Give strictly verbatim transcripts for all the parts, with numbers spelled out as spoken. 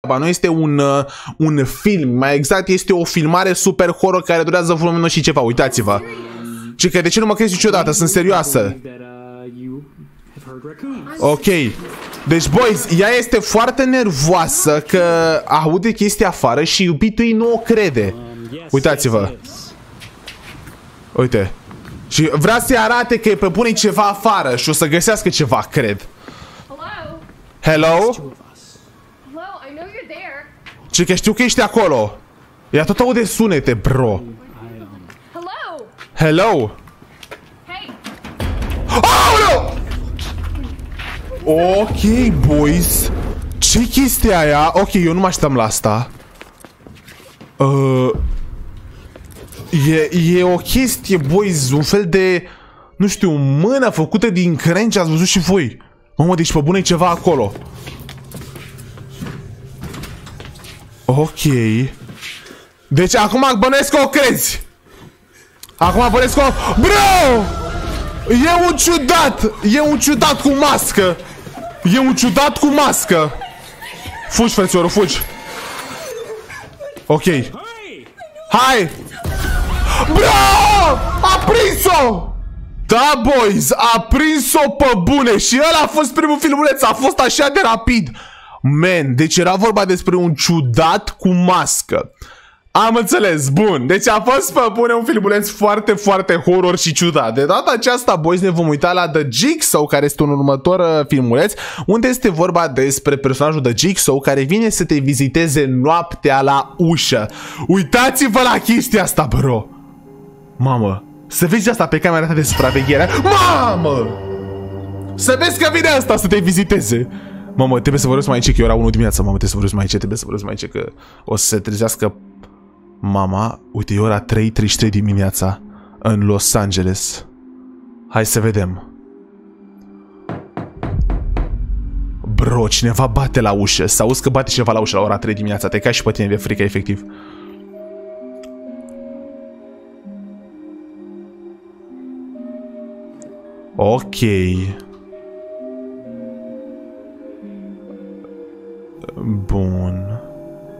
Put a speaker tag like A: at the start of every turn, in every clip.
A: Nu este un, uh, un film, mai exact este o filmare super horror care durează vreo minut și ceva, uitați-vă. Și că de ce nu mă crezi niciodată, sunt serioasă. Ok. Deci, boys, ea este foarte nervoasă că aude chestia afară și iubitul ei nu o crede. Uitați-vă. Uite. Și vrea să-i arate că e pe bune ceva afară și o să găsească ceva, cred. Hello? Și că știu că ești acolo. Ea tot aude sunete, bro. Hello? Aoleu! Ok, boys. Ce chestia aia? Ok, eu nu mă așteptam la asta. Uh, e, e o chestie, boys, un fel de, nu știu, mână făcută din crengi, ați văzut și voi. Mamă, deci pe bune e ceva acolo. Ok. Deci acum bănuiesc că o crezi. Acum bănuiesc că o... Bro! E un ciudat! E un ciudat cu mască! E un ciudat cu mască! Fugi, frățiorul, fugi! Ok. Hai! Bro! A prins-o! Da, boys! A prins-o pe bune! Și ăla a fost primul filmuleț! A fost așa de rapid! Man, deci era vorba despre un ciudat cu mască. Am înțeles, bun. Deci a fost pe bune un filmuleț foarte, foarte horror și ciudat. De data aceasta, boys, ne vom uita la The Jigsaw, care este un următor filmuleț, unde este vorba despre personajul The Jigsaw, care vine să te viziteze noaptea la ușă. Uitați-vă la chestia asta, bro. Mamă, să vezi asta pe camera ta de supraveghere. Mamă! Să vezi că vine asta să te viziteze. Mamă, trebuie să vorbesc mai ce, că e ora unu dimineața. Mamă, trebuie să vorbesc mai ce, trebuie să vorbesc mai ce, că o să se trezească mama. Uite, e ora trei treizeci și trei dimineața în Los Angeles. Hai să vedem. Bro, cineva bate la ușă. Să auzi că bate cineva la ușă la ora trei dimineața. Te cași și pe tine de frică, efectiv. Ok. Bun.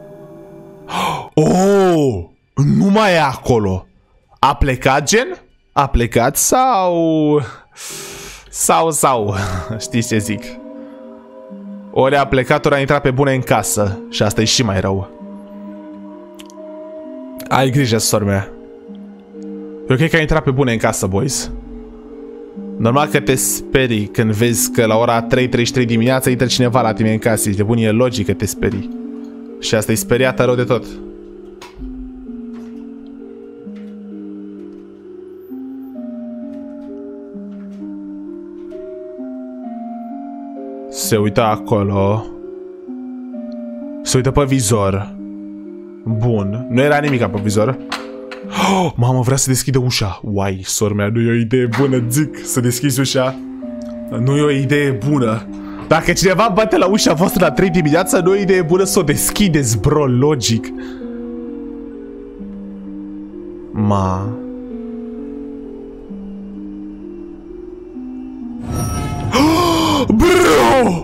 A: Oh! Nu mai e acolo. A plecat, gen? A plecat sau... Sau, sau... Știți ce zic? Ori a plecat, ori a intrat pe bune în casă. Și asta e și mai rău. Ai grijă, sora mea. Eu cred că a intrat pe bune în casă, boys. Normal că te sperii când vezi că la ora trei treizeci și trei dimineața intră cineva la tine în casă. De bun, e logic că te sperii. Și asta e speriată rău de tot. Se uită acolo. Se uită pe vizor. Bun. Nu era nimic pe vizor. Oh, mamă, vrea să deschidă ușa. Uai, sora mea, nu e o idee bună, zic, să deschizi ușa. Nu e o idee bună. Dacă cineva bate la ușa voastră la trei dimineața, nu e o idee bună să o deschideți, bro, logic. Ma. Bro!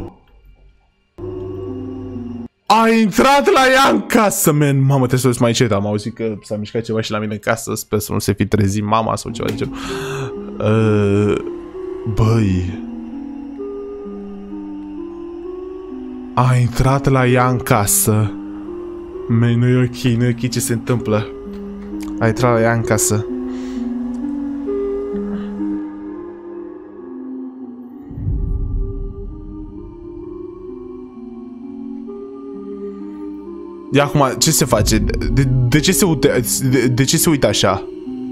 A: A intrat la ea în casă, man. Mamă, trebuie să o mai încet. Am auzit că s-a mișcat ceva și la mine în casă. Sper să nu se fi trezit mama sau ceva de genul. Uh, băi. A intrat la ea în casă. Man, nu e ok, nu e ok ce se întâmplă. A intrat la ea în casă. Ia acum, ce se face? De, de, ce se uite, de, de ce se uită așa?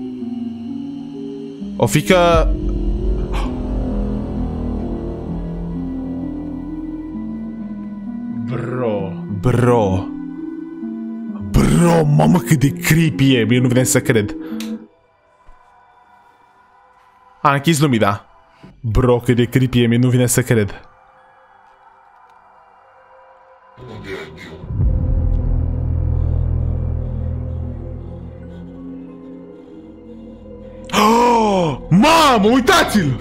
A: O fi că... Bro... Bro... Bro, mamă, cât de creepy e. Mie nu vine să cred. A închis lumina. Bro, cât de creepy e. Mie nu vine să cred. Oh, mamă, uitați-l!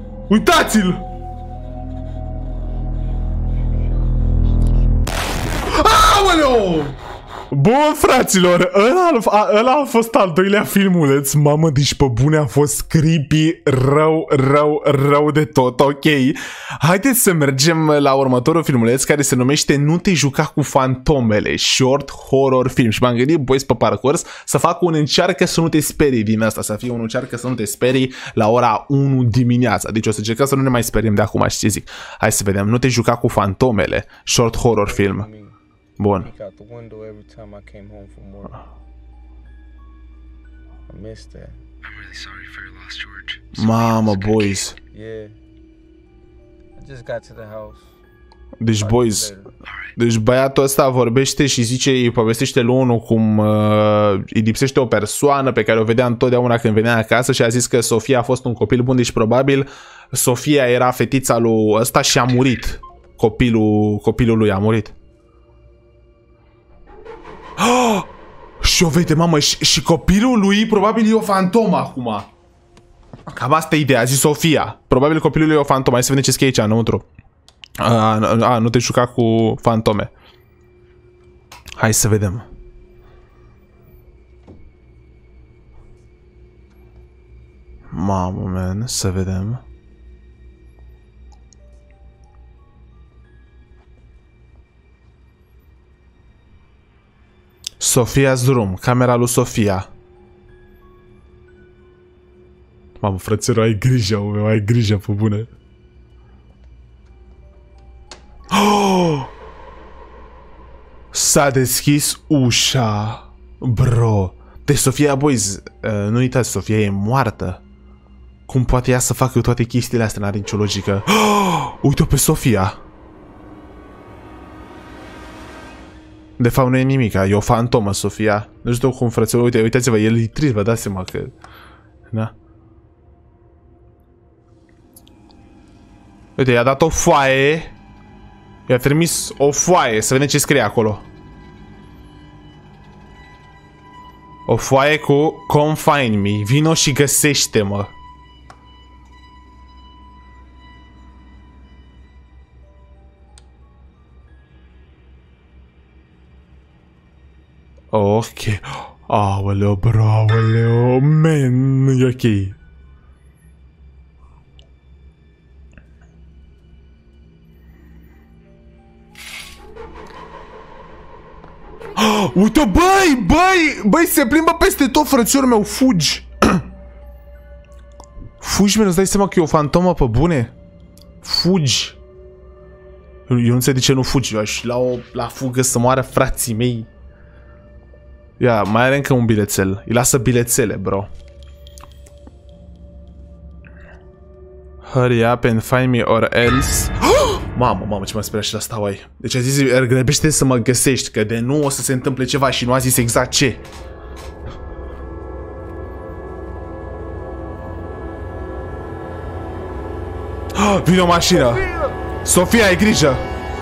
A: Uitați-l! Aoleu! Bun, fraților, ăla, ăla a fost al doilea filmuleț. Mamă, deci pe bune a fost creepy, rău, rău, rău de tot, ok. Haideți să mergem la următorul filmuleț care se numește Nu te juca cu fantomele, short horror film. Și m-am gândit, boys, pe parcurs să fac un încearcă să nu te sperii din asta, să fie un încearcă să nu te sperii la ora unu dimineața. Deci o să încercăm să nu ne mai speriem de acum, știi ce zic. Hai să vedem, Nu te juca cu fantomele, short horror film. Bun. Mamă, boys. Deci, boys, deci băiatul ăsta vorbește și zice, îi povestește lui unul cum uh, îi lipsește o persoană pe care o vedea întotdeauna când venea acasă și a zis că Sofia a fost un copil bun, deci probabil Sofia era fetița lui ăsta și a murit. Copilul, copilul lui a murit. Oh! Și o vede, mamă, și, și copilul lui probabil e o fantomă acum. Cam asta e ideea, a zis Sofia. Probabil copilul lui e o fantomă. Hai să vedem ce scrie aici înăuntru. A, a, nu te juca cu fantome. Hai să vedem. Mamă, man, să vedem. Sofia's Room, camera lui Sofia. Mamă, frățelor, ai grijă, meu, ai grijă, pe bune. Oh! S-a deschis ușa. Bro. Deci Sofia, boys, uh, nu uitați, Sofia e moartă. Cum poate ea să facă toate chestiile astea? N-are nicio logică. Oh! Uite-o pe Sofia. De fapt nu e nimica, e o fantomă, Sofia. Nu știu cum, frăților, uite, uitați-vă, el e trist, vă dați seama că... Da? Uite, i-a dat o foaie. I-a trimis o foaie, să vedem ce scrie acolo. O foaie cu Come find me, vino și găsește-mă. Ok. Aoleu, bro, aoleu, man, e ok. Oh, uite, băi, băi, băi, se plimbă peste tot, frățiorul meu, fugi. Fugi, man, îți dai seama că e o fantomă pe bune? Fugi. Eu, eu nu înțeleg de ce nu fugi, eu aș la o la fugă să moară frații mei. Ia, mai are încă un bilețel. Îi lasă bilețele, bro. Hurry up and find me or else. Mamă, mamă, ce mă speria și la asta, uai. Deci a zis, grăbește să mă găsești, că de nu o să se întâmple ceva și nu a zis exact ce. Vine o mașină. Sofia, ai grijă.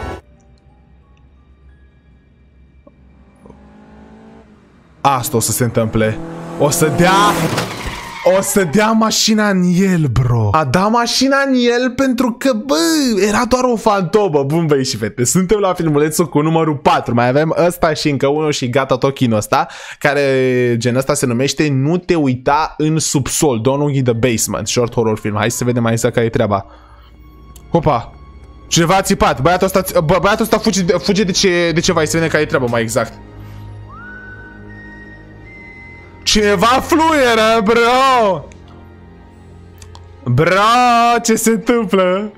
A: Asta o să se întâmple. O să dea... O să dea mașina în el, bro. A dat mașina în el pentru că, bă, era doar o fantomă. Bun, băi și fete, suntem la filmulețul cu numărul patru. Mai avem ăsta și încă unul și gata tot chinul ăsta, care gen ăsta se numește Nu te uita în subsol, Don't look in the basement, short horror film. Hai să vedem mai exact care e treaba. Hopa. Cineva a țipat. Băiatul ăsta, bă, băiatul ăsta fuge, fuge de, ce, de ceva. Hai să vedem care e treaba mai exact. Cineva fluieră, bro! Bro, ce se întâmplă?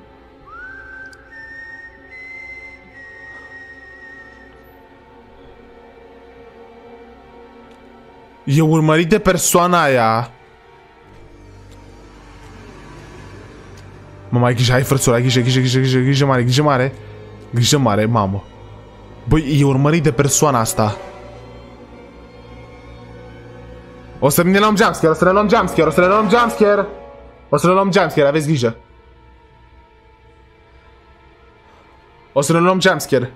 A: E urmărit de persoana aia. Mă, mai grijă, hai frățul, ai grijă, grijă, grijă, grijă, grijă mare, grijă mare. Grijă mare, mamă. Băi, e urmărit de persoana asta. O să ne luăm jumpscare, o să ne luăm jumpscare, o să ne luăm jumpscare. O să ne luăm jumpscare, aveți grijă. O să ne luăm jumpscare.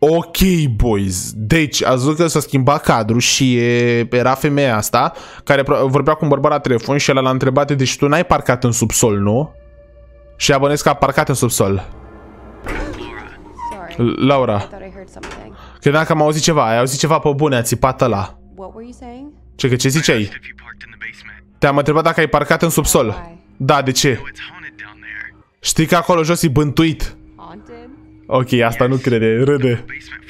A: Ok, boys. Deci, ați văzut că s-a schimbat cadrul și e, era femeia asta care vorbea cu un bărbat la telefon și el l-a întrebat, deci tu n-ai parcat în subsol, nu? Și a bănuiesc că a parcat în subsol. Laura. Credeam că am auzit ceva. Ai auzit ceva pe bune, a țipat ăla. Ce, că ce ziceai? Te-am întrebat dacă ai parcat în subsol. Da, de ce? Știi că acolo jos e bântuit. Ok, asta nu crede, râde.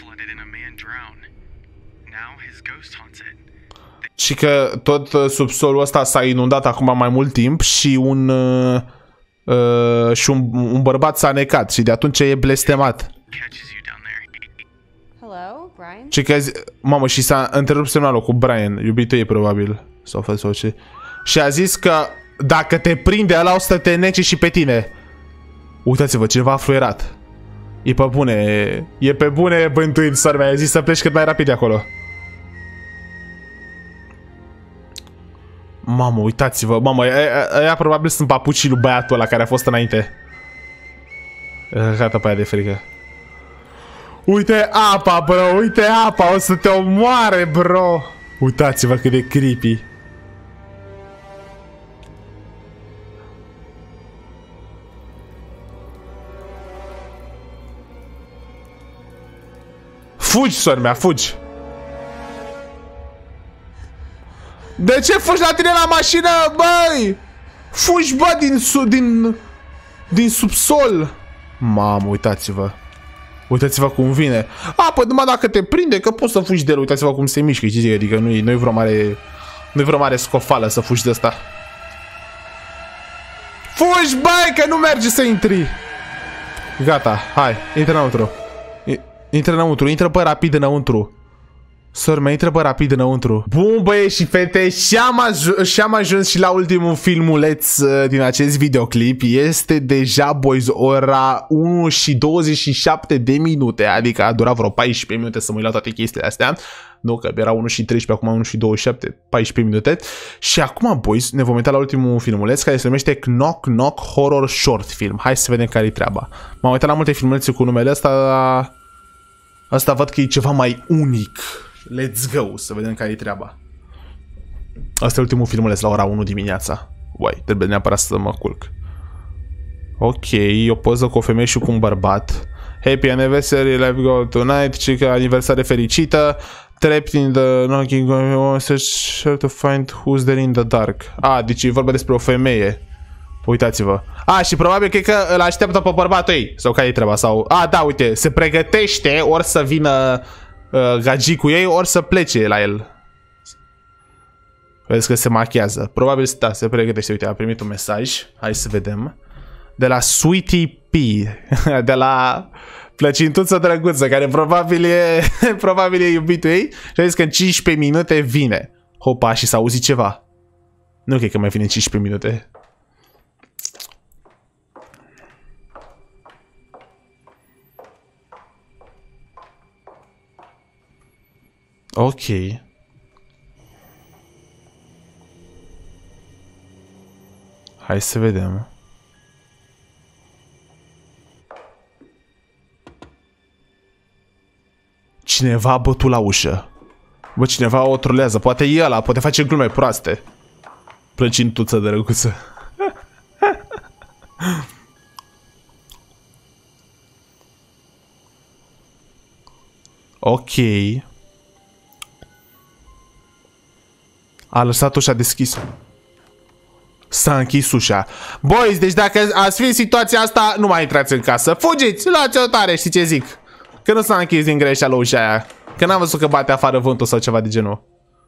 A: Și că tot subsolul ăsta s-a inundat acum mai mult timp și un uh, uh, și un, un bărbat s-a necat și de atunci e blestemat. Și că zi, mamă, și s-a întrerupt semnalul cu Brian, iubitul ei probabil, sau fă sau ce. Și a zis că dacă te prinde ăla o să te nece și pe tine. Uitați-vă, cineva a fluierat. E pe bune, e pe bune bântuit, săr mea, a zis să pleci cât mai rapid de acolo. Mamă, uitați-vă, mamă, aia probabil sunt papucii lui băiatul ăla care a fost înainte. Gata pe aia de frică. Uite apa, bro, uite apa, o să te omoare, bro. Uitați-vă cât de creepy. Fugi, sora mea, fugi. De ce fugi la tine la mașină, băi? Fugi, bă, din, su din, din subsol. Mamă, uitați-vă. Uitați-vă cum vine. A, păi numai dacă te prinde, că poți să fugi de el. Uitați-vă cum se mișcă, știți? Adică nu-i nu vreo mare, nu-i vreo mare scofală să fugi de asta. Fugi, băi, că nu merge să intri. Gata, hai, intră înăuntru. Intră înăuntru, intră pe rapid înăuntru. Sora mea, intră pe rapid înăuntru. Bun, băieți și fete, și-am și am ajuns și la ultimul filmuleț uh, din acest videoclip. Este deja, boys, ora unu și douăzeci și șapte de minute. Adică a durat vreo paisprezece minute să mă uit la toate chestiile astea. Nu, că era unu și treisprezece, acum unu și douăzeci și șapte, paisprezece minute. Și acum, boys, ne vom uita la ultimul filmuleț care se numește Knock Knock Horror Short Film. Hai să vedem care-i treaba. M-am uitat la multe filmulețe cu numele ăsta. Asta văd că e ceva mai unic. Let's go, să vedem care e treaba. Asta e ultimul filmuleț la ora unu dimineața. Uai, trebuie neapărat să mă culc. Ok, o poză cu o femeie și cu un bărbat. Happy anniversary, let's go tonight. Și că aniversare fericită. Trapped in the knocking on search to find who's there in the dark. Ah, deci e vorba despre o femeie. Uitați-vă. A, și probabil cred că îl așteaptă pe bărbatul ei. Sau care e treaba? Sau... A, da, uite, se pregătește ori să vină uh, gagicul ei, ori să plece la el. Vedeți că se machiază. Probabil, da, se pregătește. Uite, a primit un mesaj. Hai să vedem. De la Sweetie P. De la plăcintuță drăguță, care probabil e, probabil e iubitul ei. Și a zis că în cincisprezece minute vine. Hopa, și s-a auzit ceva. Nu cred că mai vine în cincisprezece minute. Ok. Hai să vedem. Cineva a bătut la ușă. Bă, cineva o trolează. Poate e ăla, poate face glume proaste. Plăcintuță de răguță. Ok. A lăsat ușa deschisă. S-a închis ușa. Boys, deci dacă ați fi în situația asta, nu mai intrați în casă. Fugiți, luați-o tare, știi ce zic? Că nu s-a închis din greșeală ușa aia. Că n-am văzut că bate afară vântul sau ceva de genul.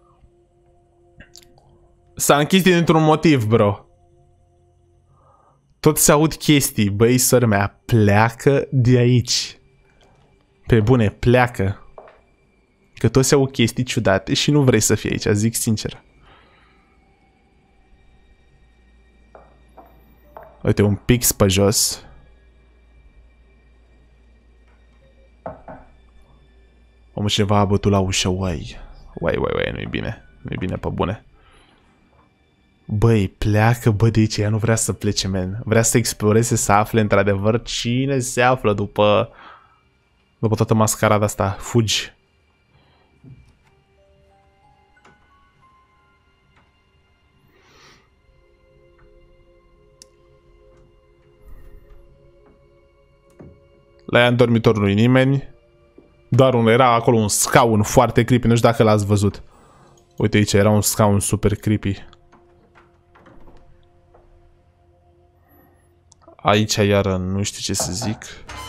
A: S-a închis dintr-un motiv, bro. Tot se aud chestii. Băi, sora mea, pleacă de aici. Pe bune, pleacă. Că tot se aud chestii ciudate și nu vrei să fii aici, zic sincer. Uite, un pix pe jos. Omul, cineva a bătut la ușă, uai. Uai, uai, uai, nu-i bine. Nu-i bine pe bune. Băi, pleacă, bă, de aici. Ea nu vrea să plece, man. Vrea să exploreze, să afle într-adevăr cine se află după... După toată mascarada asta, fugi. La ea în dormitor nu-i nimeni. Doar un, era acolo un scaun foarte creepy, nu știu dacă l-ați văzut. Uite aici, era un scaun super creepy. Aici iară nu știu ce să zic.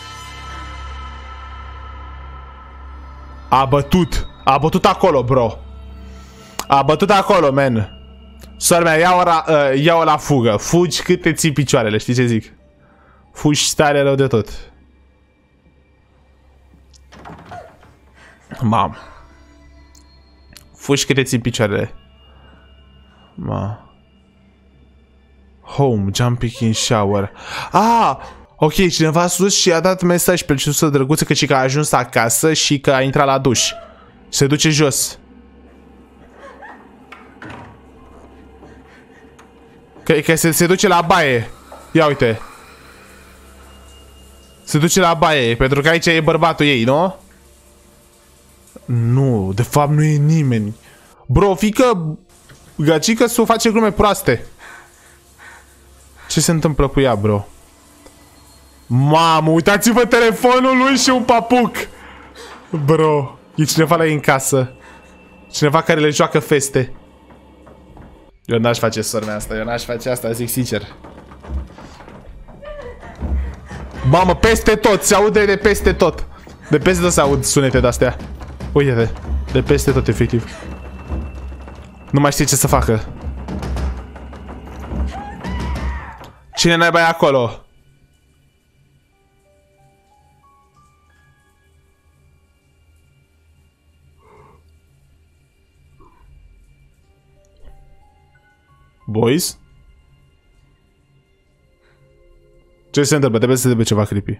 A: A bătut. A bătut acolo, bro. A bătut acolo, man. Sora mea, ia-o la, uh, ia-o la fugă. Fugi cât te ții picioarele, știi ce zic? Fugi tare rău de tot. Mam. Fugi cât te ții picioarele. Ma. Home, jumping in shower. Ah! Ok, cineva a sus și a dat mesaj pe susă drăguță că și că a ajuns acasă și că a intrat la duș. Se duce jos. Că, că se, se duce la baie. Ia uite. Se duce la baie, pentru că aici e bărbatul ei, nu? Nu, de fapt nu e nimeni. Bro, fică gacică să o face glume proaste. Ce se întâmplă cu ea, bro? Mamă, uitați-vă telefonul lui și un papuc. Bro, e cineva la ei în casă. Cineva care le joacă feste. Eu n-aș face sora mea asta, eu n-aș face asta, zic sincer. Mamă, peste tot, se aude de peste tot. De peste tot se aud sunete de-astea. Uite-te, de peste tot, efectiv. Nu mai știe ce să facă. Cine naiba e acolo? Boys? Ce se întâmplă? Trebuie să se debe ceva creepy.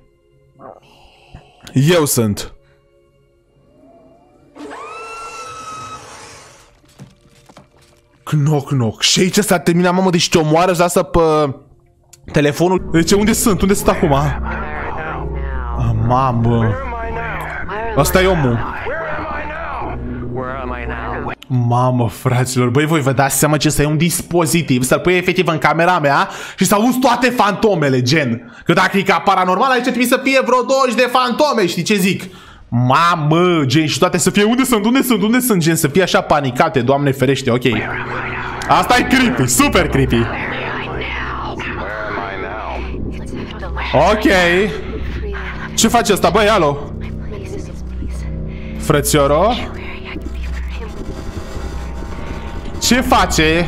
A: Eu sunt. Knock, knock. Și aici s-a terminat, mamă, deci te omoară, îți lasă pe telefonul. Deci unde sunt? Unde sunt acum? Ah, mamă. Asta e omul. Mamă, fraților, băi, voi vă dați seama ce să e un dispozitiv, să-l pui efectiv în camera mea și să auzi toate fantomele, gen. Că dacă e ca paranormal, aici trebuie să fie vreo douăzeci de fantome, știi ce zic? Mamă, gen, și toate să fie, unde sunt, unde sunt, unde sunt, gen, să fie așa panicate, Doamne ferește, ok. Asta e creepy, super creepy. Ok. Ce face asta, băi, alo? Frățioro? Ce face?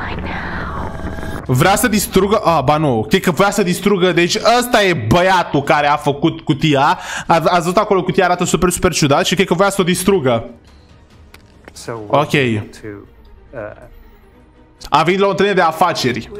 A: Vrea să distrugă... Ah, ba nu, cred că vrea să distrugă. Deci ăsta e băiatul care a făcut cutia. Ați văzut acolo, cutia arată super, super ciudat și cred că vrea să o distrugă. Ok. A venit la o întâlnire de afaceri.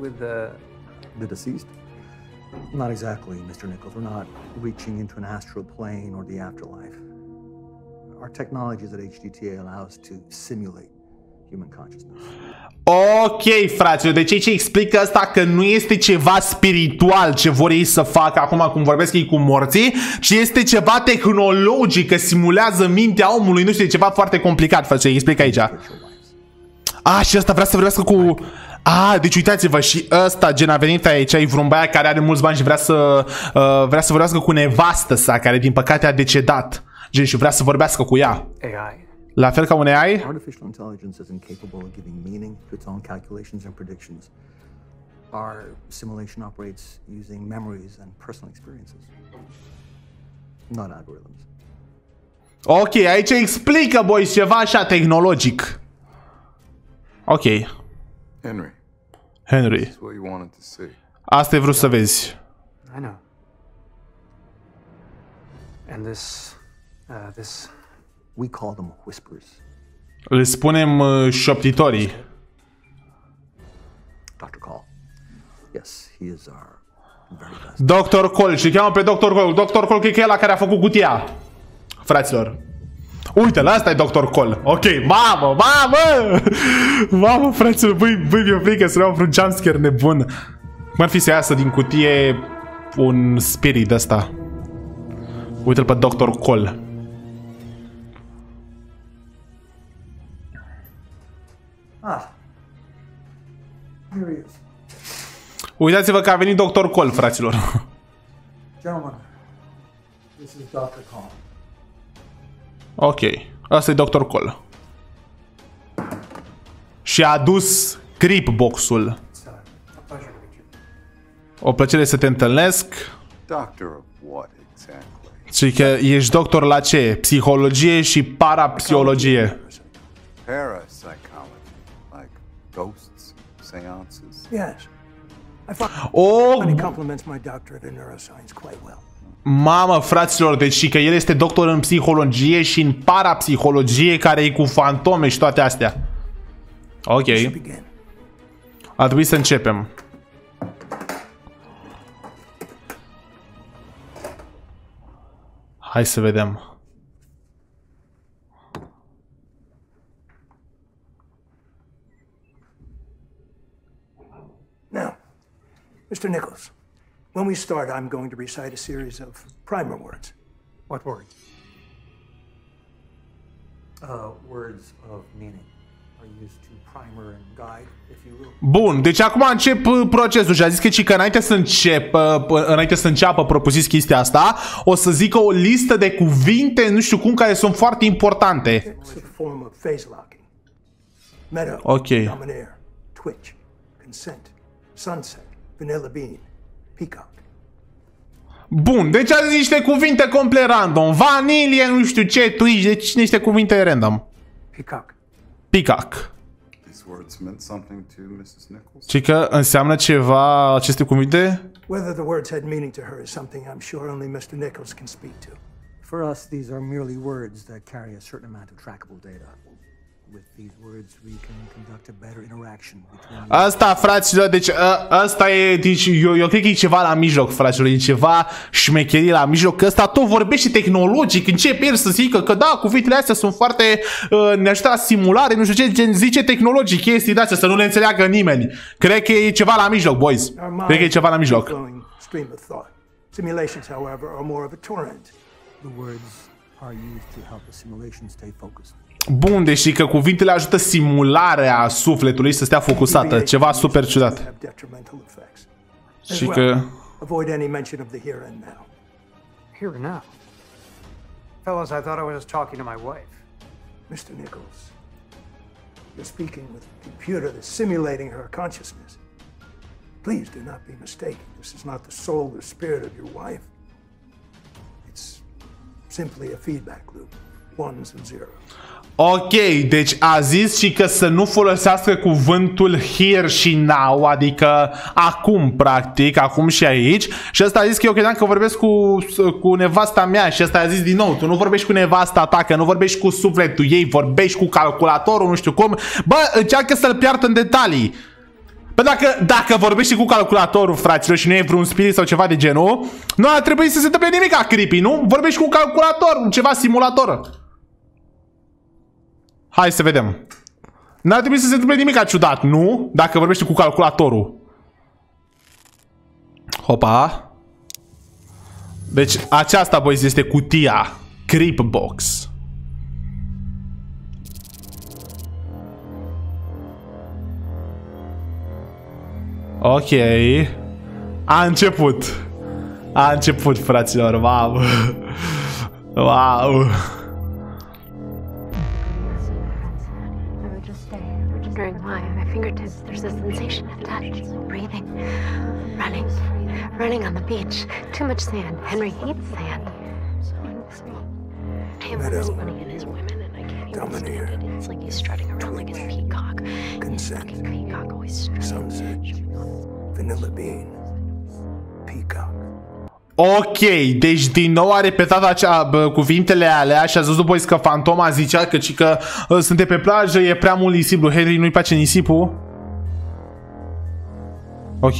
B: Not exactly, mister Nichols. We're not reaching into an astral plane or the afterlife. Our technologies at H D T A allow us to simulate human consciousness.
A: Ok, fraților, deci aici explică asta că nu este ceva spiritual ce vor ei să facă acum cum vorbesc ei cu morții, ci este ceva tehnologic, că simulează mintea omului, nu știu, e ceva foarte complicat, frate, explică aici. Ah, și ăsta vrea să vorbească cu... Ah, deci uitați-vă, și ăsta, gen, a venit aici, e vreun băiat care are mulți bani și vrea să, uh, vrea să vorbească cu nevastă sa, care din păcate a decedat. Gen, și vrea să vorbească cu ea. A I. La fel ca un A I?
B: Artificial intelligence is incapable of giving meaning to its own calculations and predictions. Our simulation operates using memories and personal experiences, not algorithms.
A: Ok, aici explică, boys, ceva așa tehnologic. Ok.
C: Henry.
A: Henry. Asta e vrut să vezi.
D: I know. And this, uh, this.
B: We call them whispers.
A: Le spunem uh, șoptitorii.
B: doctor Cole. Yes, he is our very best.
A: doctor Cole, și cheamă pe doctor Cole. doctor Cole, cred că e ăla care a făcut cutia. Fraților. Uite-l, ăsta e doctor Cole. Ok, mamă, mamă! Mamă, fraților, băi, băi, mi-o frică să luăm vreun jumpscare nebun. Cum ar fi să iasă din cutie un spirit ăsta? Uite-l pe doctor Cole.
B: Ah. Here he is.
A: Uitați-vă că a venit doctor Cole, fraților.
B: Gentlemen, this is doctor Kong.
A: Ok. Asta e doctor Cole. Și a adus creep box-ul. O plăcere să te întâlnesc.
C: Doctor of what exactly?
A: Și că ești doctor la ce? Psihologie și parapsihologie.
C: Parapsychology, like ghosts, seances.
B: Yes. I find
A: O,
B: many compliments my doctorate in neuroscience quite well.
A: mamă, fraților, deci și că el este doctor în psihologie și în parapsihologie, care e cu fantome și toate astea. Ok.
B: We should begin.
A: Ar trebui să începem. Hai să vedem.
B: Now, Mister Nichols, when we start, I'm going to recite a series of primer words.
D: What words?
B: Uh, words of meaning are used to primer and guide, if you will.
A: Bun, deci acum încep uh, procesul și a zis că, ci că înainte să înceapă, uh, înainte să înceapă propriu-zis chestia asta, o să zică o listă de cuvinte, nu știu cum, care sunt foarte importante.
B: It's a form of phase locking. Meadow,
A: Ok.
B: domineer, twitch, consent, sunset, vanilla bean, peacock.
A: Bun, deci a zis niște cuvinte complet random. Vanilie, nu știu ce, twitch, deci niște cuvinte random.
B: Peacock.
A: Peacock.
C: These words meant something to missus Nichols.
A: Și că înseamnă ceva aceste cuvinte?
B: Whether the words had meaning to her is something I'm sure only Mister Nichols can speak to. For us, these are merely words that carry a certain amount of trackable data. With these words, we can conduct a better interaction between...
A: Asta, fraților, deci a, asta e, deci eu, eu cred că e ceva la mijloc, fraților, e ceva șmecherie la mijloc, că ăsta tot vorbește tehnologic, începe el să zică că da, cuvintele astea sunt foarte, uh, ne ajută la simulare, nu știu ce, gen, zice tehnologic, chestii de astea, să nu le înțeleagă nimeni. Cred că e ceva la mijloc, boys. Cred că e ceva la mijloc.
B: Stream of thought. Simulations, however, are more of a torrent. The words are used to help the simulation stay focused.
A: Bun, deși că cuvintele ajută simularea sufletului să stea focusată, ceva super ciudat. Și că...
B: Avoid any mention of the here and now.
D: Here and now. Fellas, I thought I was just talking to my wife.
B: Mister Nichols, you're speaking with a computer that's simulating her consciousness. Please do not be mistaken. This is not the soul or spirit of your wife. It's simply a feedback loop, ones and zeros.
A: Ok, deci a zis și că să nu folosească cuvântul here și now, adică acum, practic, acum și aici. Și ăsta a zis că eu credeam că vorbesc cu, cu nevasta mea și ăsta a zis din nou, tu nu vorbești cu nevasta ta, că nu vorbești cu sufletul ei, vorbești cu calculatorul, nu știu cum. Bă, încearcă să-l piardă în detalii. Bă, dacă, dacă vorbești cu calculatorul, fraților, și nu e vreun spirit sau ceva de genul, nu ar trebui să se întâmple nimic ca creepy, nu? Vorbești cu calculator, ceva simulator. Hai să vedem. N-ar trebui să se întâmple nimic ciudat, nu? Dacă vorbești cu calculatorul. Hopa. Deci aceasta, boys, este cutia Creep Box. Ok. A început. A început, fraților. Wow. Wow.
E: Wondering why on my fingertips there's a sensation of touch, breathing, running, running on the beach. Too much sand. Henry hates sand. Taylor's running in his women, and I can't even stand it. It's like he's strutting around like a peacock.
B: Consent.
E: Fucking peacock always strutting.
B: Sunset. Vanilla bean. Peacock.
A: Ok, deci din nou a repetat acea, bă, cuvintele alea și a zis după că fantoma zicea că, că uh, suntem pe plajă, e prea mult nisip, lui Henry nu-i place nisipul. Ok.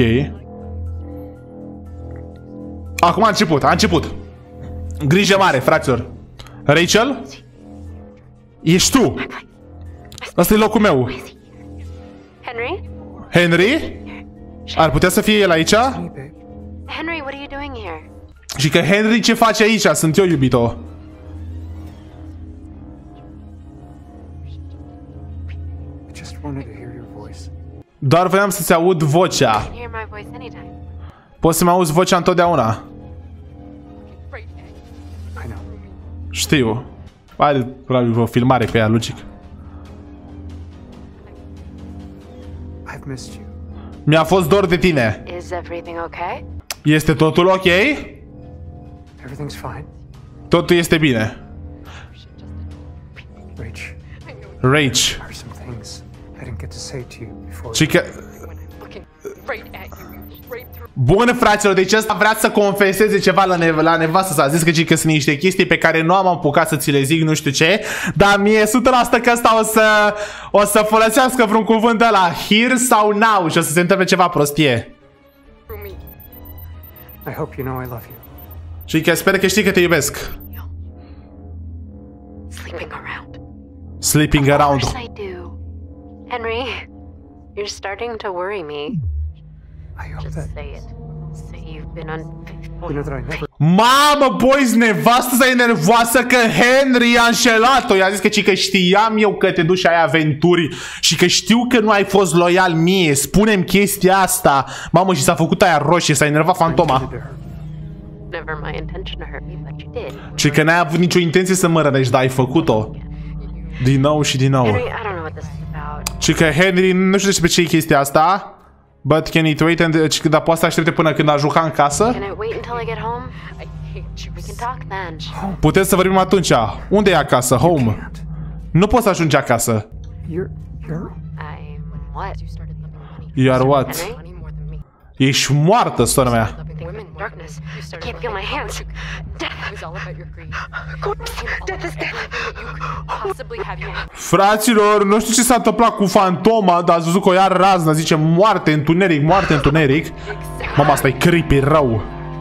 A: Acum a început, a început. Grijă mare, fraților. Rachel? Ești tu. Asta e locul meu.
E: Henry?
A: Henry? Ar putea să fie el aici?
E: Henry, what are you doing here?
A: Și că Henry ce face aici? Sunt eu, iubito. Doar voiam să-ți aud vocea. Poți să-mi auzi vocea întotdeauna. Știu. Are probabil o filmare pe ea, logic. Mi-a fost dor de tine. Este totul ok? Totul este bine. Rage. Și că... Bun, fraților, deci ăsta vrea să confeseze ceva la, ne la nevastă sa. A zis că, că sunt niște chestii pe care nu am apucat să ți le zic, nu știu ce. Dar mie o sută la sută că ăsta o să, o să folosească vreun cuvânt ăla, here sau now, și o să se întâmple ceva prostie.
D: I hope you know I love you.
A: Și că sper că știi că te iubesc.
E: Sleeping around.
A: Sleeping around.
E: Of course I do. Henry, you're starting to worry me.
D: I hope
E: Just
D: that
E: say it. Say you've been unfaithful.
D: you know that I never
A: Mamă, boys, nevastă sa e nervoasă că Henry a înșelat-o. I-a zis că, că știam eu că te duci și ai aventuri și că știu că nu ai fost loial mie. Spune-mi chestia asta. Mamă, și s-a făcut aia roșie, s-a enervat fantoma.
E: Never my intention to hurt you, but you did.
A: Și că n-ai avut nicio intenție să mă rănești, dar ai făcut-o. Din nou și din nou.
E: Henry, I don't know what this is about.
A: Și că Henry, nu știu despre ce e chestia asta. But can it wait and, dar poate să aștepte până când a juca în casă?
E: Can it wait until I get home? We can talk then.
A: Puteți să vorbim atunci. Unde e acasă? Home. Nu poți să ajungi acasă.
D: You're you're
E: I'm what?
A: You are what?
E: Henry?
A: Ești moartă, sora mea.
E: Darkness. I can't feel my hands. Death. Death is death.
A: Fraților, nu știu ce s-a întâmplat cu fantoma, dar ați văzut că o ia raznă, zice moarte, întuneric, moarte, întuneric. Mama, asta e creepy rău.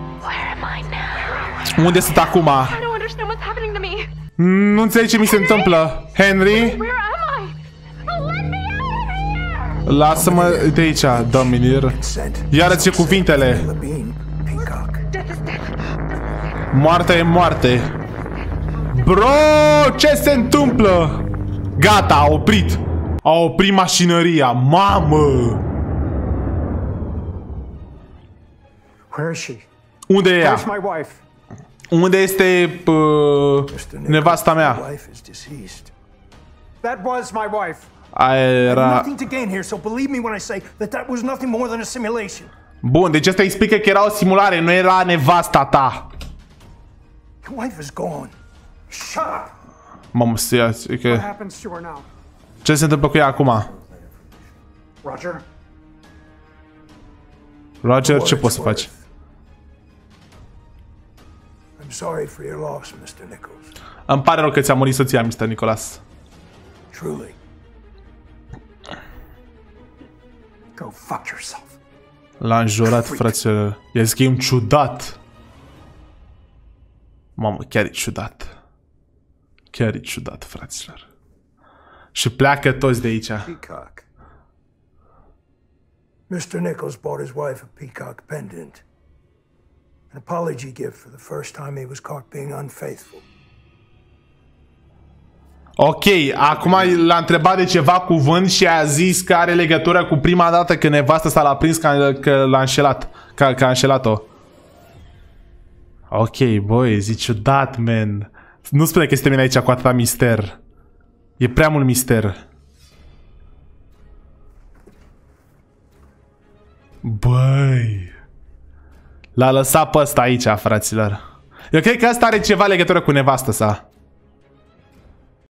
A: Unde sunt acum? Nu înțeleg ce mi se întâmplă. Henry? Lasă-mă de aici, Dominir. Iară ce cuvintele. Moartea e moarte. Bro, ce se întâmplă? Gata, a oprit. A oprit mașinăria. Mamă!
D: Where is she?
A: Unde e ea?
D: Where's my wife?
A: Unde este uh, nevasta mea?
D: That was my wife.
A: Aia era...
F: Nothing to gain here, so believe me when I say that that was nothing more than a simulation.
A: Bun, deci asta explică că era o simulare, nu era nevasta ta.
F: Your wife is gone. Shut up.
A: Mamă, să ia,
D: What
A: că...
D: happens to her now?
A: Ce se întâmplă cu ea acum?
D: Roger?
A: Roger, ce poți să faci?
F: I'm sorry for your loss, mister Nichols.
A: Îmi pare rău că ți-a murit soția, mister Nicholas.
F: Truly.
D: Go fuck yourself.
A: L-a înjurat, frate. I-a zis că e un ciudat. Mamă, chiar e ciudat. Chiar e ciudat, fraților. Și pleacă toți de aici.
C: Peacock.
F: mister Nichols bought his wife a peacock pendant. An apology gift for the first time he was caught being unfaithful.
A: Ok, acum l-a întrebat de ceva cuvânt și a zis că are legătură cu prima dată când nevastă s-a l-a prins că, că l-a înșelat. Că, că a înșelat-o. Ok, băi, zici ciudat, man. Nu spune că este aici cu atâta mister. E prea mult mister. Băi. L-a lăsat pe ăsta aici, fraților. Eu cred că ăsta are ceva legătură cu nevastă sa.